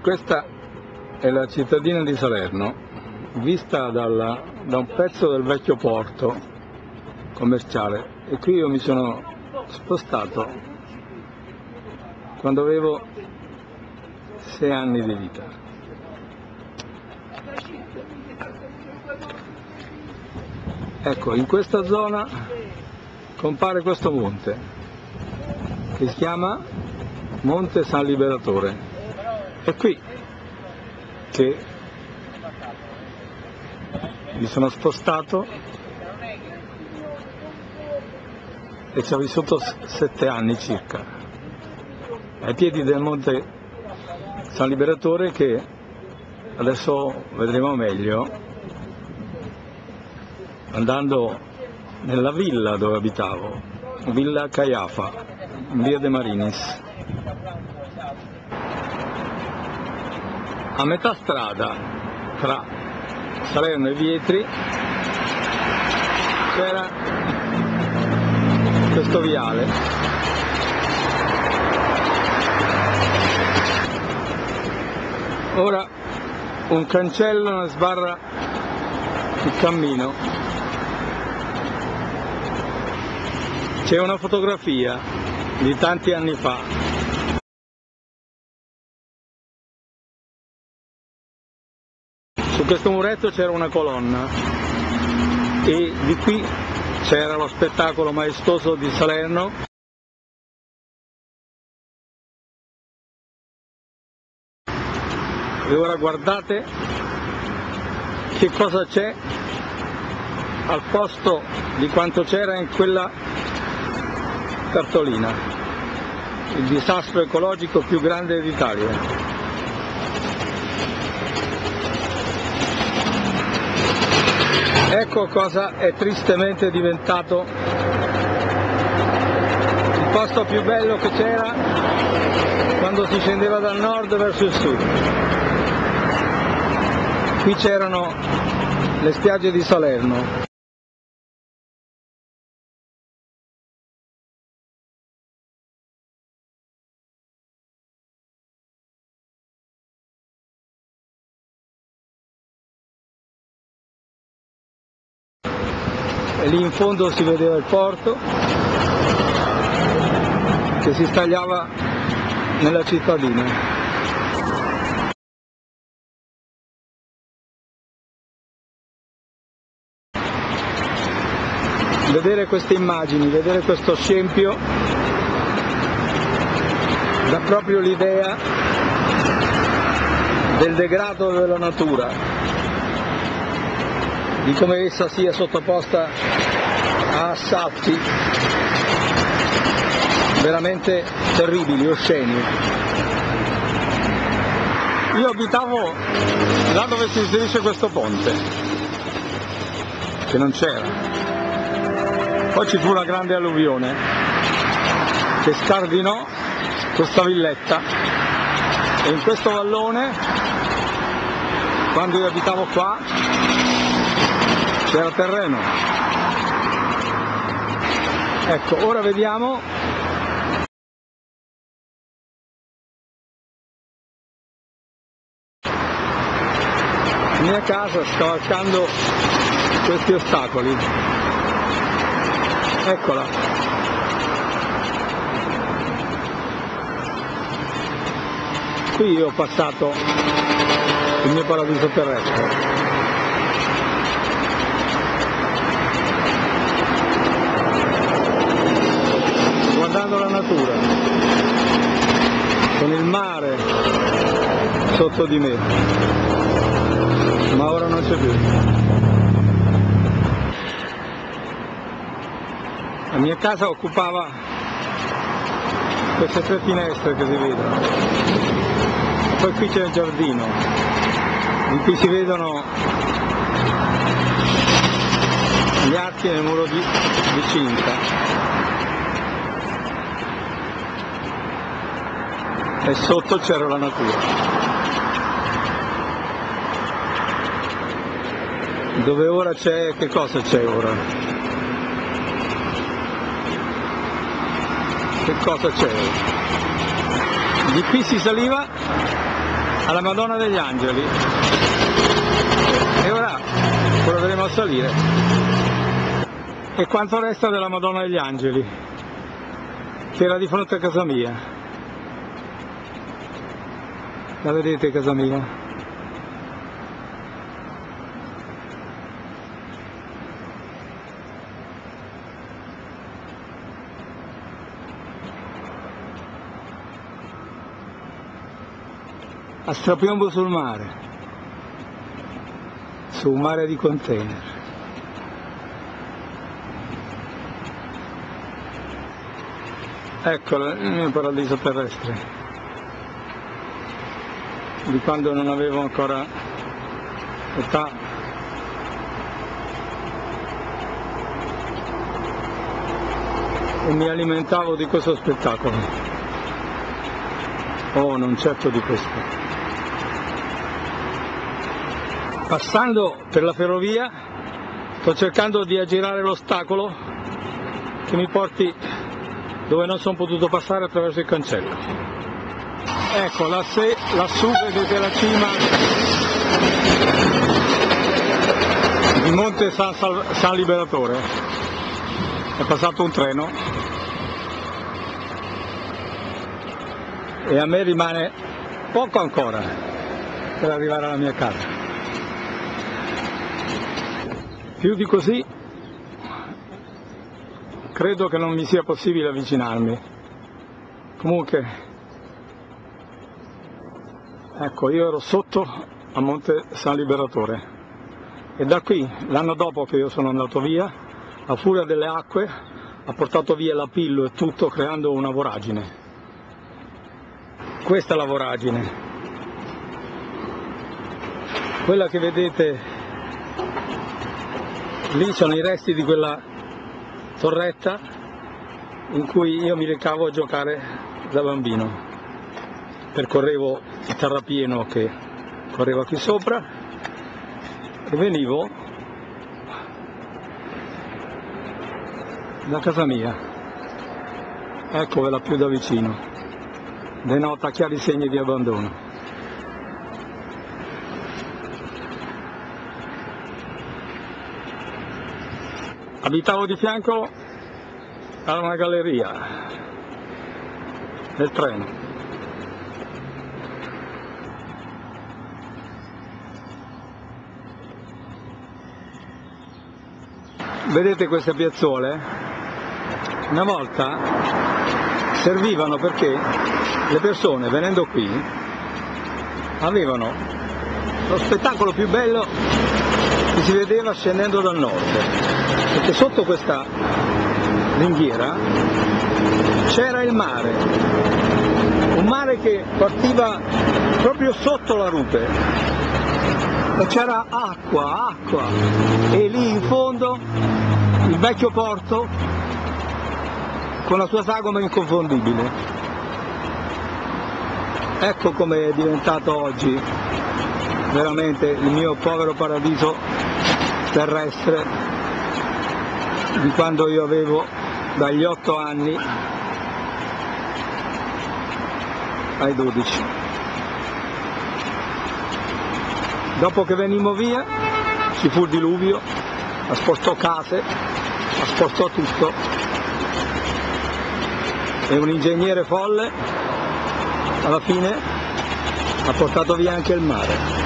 Questa è la cittadina di Salerno, vista da un pezzo del vecchio porto commerciale, e qui io mi sono spostato quando avevo 6 anni di vita. Ecco, in questa zona compare questo monte che si chiama Monte San Liberatore. È qui che mi sono spostato e ci ho vissuto 7 anni circa, ai piedi del Monte San Liberatore, che adesso vedremo meglio andando nella villa dove abitavo, Villa Caiafa, in via De Marinis. A metà strada tra Salerno e Vietri c'era questo viale. Ora un cancello ne sbarra il cammino. C'è una fotografia di tanti anni fa. Su questo muretto c'era una colonna e di qui c'era lo spettacolo maestoso di Salerno. E ora guardate che cosa c'è al posto di quanto c'era in quella cartolina: il disastro ecologico più grande d'Italia. Ecco cosa è tristemente diventato il posto più bello che c'era quando si scendeva dal nord verso il sud. Qui c'erano le spiagge di Salerno. E lì in fondo si vedeva il porto che si stagliava nella cittadina. Vedere queste immagini, vedere questo scempio dà proprio l'idea del degrado della natura, di come essa sia sottoposta a assalti veramente terribili, osceni. Io abitavo là dove si inserisce questo ponte, che non c'era. Poi ci fu una grande alluvione che scardinò questa villetta, e in questo vallone, quando io abitavo qua, c'era terreno. Ecco, ora vediamo la mia casa scavalcando questi ostacoli. Eccola. Qui io ho passato il mio paradiso terrestre. Guardando la natura, con il mare sotto di me, ma ora non c'è più. La mia casa occupava queste 3 finestre che si vedono, poi qui c'è il giardino in cui si vedono gli archi nel muro di cinta. E sotto c'era la natura. Dove ora c'è, che cosa c'è ora? Che cosa c'è? Di qui si saliva alla Madonna degli Angeli e ora proveremo a salire. E quanto resta della Madonna degli Angeli, che era di fronte a casa mia? La vedete casa mia? A strapiombo sul mare, su un mare di container. Ecco il mio paradiso terrestre, di quando non avevo ancora età. E mi alimentavo di questo spettacolo. Oh, non certo di questo. Passando per la ferrovia sto cercando di aggirare l'ostacolo che mi porti dove non sono potuto passare attraverso il cancello. Ecco, lassù vedete la cima di Monte San Liberatore. È passato un treno e a me rimane poco ancora per arrivare alla mia casa. Più di così credo che non mi sia possibile avvicinarmi. Comunque, ecco, io ero sotto a Monte San Liberatore e da qui, l'anno dopo che io sono andato via, a furia delle acque ha portato via la Pillo e tutto, creando una voragine. Questa è la voragine, quella che vedete lì sono i resti di quella torretta in cui io mi recavo a giocare da bambino. Percorrevo il terrapieno che correva qui sopra e venivo da casa mia. Eccovela più da vicino, denota chiari segni di abbandono. Abitavo di fianco a una galleria del treno. Vedete queste piazzole? Una volta servivano perché le persone venendo qui avevano lo spettacolo più bello che si vedeva scendendo dal nord. Perché sotto questa ringhiera c'era il mare, un mare che partiva proprio sotto la rupe e c'era acqua, e lì in fondo il vecchio porto con la sua sagoma inconfondibile. Ecco come è diventato oggi veramente il mio povero paradiso terrestre di quando io avevo dagli 8 anni ai 12. Dopo che venimmo via ci fu il diluvio, spostò case, spostò tutto e un ingegnere folle alla fine ha portato via anche il mare.